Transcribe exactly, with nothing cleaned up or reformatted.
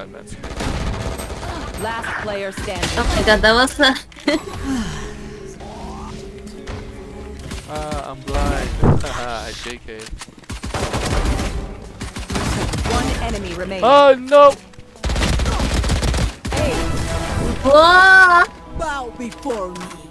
Uh, that's good. Last player standing. Oh my god, that was uh... Ah, I'm blind. Haha, J K. One enemy remaining. Oh no! Hey, Whoa! bow before me.